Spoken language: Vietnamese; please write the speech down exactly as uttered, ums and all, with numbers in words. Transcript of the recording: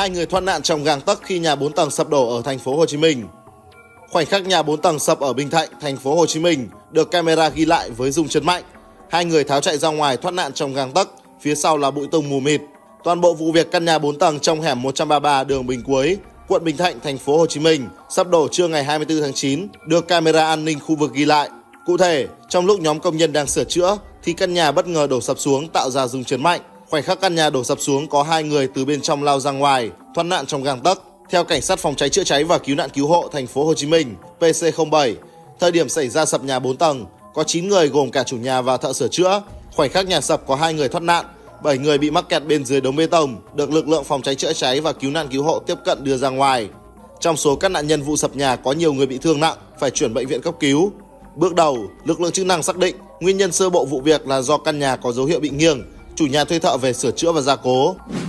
Hai người thoát nạn trong gang tấc khi nhà bốn tầng sập đổ ở thành phố Hồ Chí Minh. Khoảnh khắc nhà bốn tầng sập ở Bình Thạnh, thành phố Hồ Chí Minh được camera ghi lại với rung chấn mạnh. Hai người tháo chạy ra ngoài thoát nạn trong gang tấc, phía sau là bụi tùng mù mịt. Toàn bộ vụ việc căn nhà bốn tầng trong hẻm một trăm ba mươi ba đường Bình Quế, quận Bình Thạnh, thành phố Hồ Chí Minh sập đổ trưa ngày hai mươi tư tháng chín được camera an ninh khu vực ghi lại. Cụ thể, trong lúc nhóm công nhân đang sửa chữa thì căn nhà bất ngờ đổ sập xuống tạo ra rung chấn mạnh. Khoảnh khắc căn nhà đổ sập xuống có hai người từ bên trong lao ra ngoài, thoát nạn trong gang tấc. Theo cảnh sát phòng cháy chữa cháy và cứu nạn cứu hộ thành phố Hồ Chí Minh P C không bảy, thời điểm xảy ra sập nhà bốn tầng có chín người gồm cả chủ nhà và thợ sửa chữa. Khoảnh khắc nhà sập có hai người thoát nạn, bảy người bị mắc kẹt bên dưới đống bê tông được lực lượng phòng cháy chữa cháy và cứu nạn cứu hộ tiếp cận đưa ra ngoài. Trong số các nạn nhân vụ sập nhà có nhiều người bị thương nặng phải chuyển bệnh viện cấp cứu. Bước đầu, lực lượng chức năng xác định nguyên nhân sơ bộ vụ việc là do căn nhà có dấu hiệu bị nghiêng, chủ nhà thuê thợ về sửa chữa và gia cố.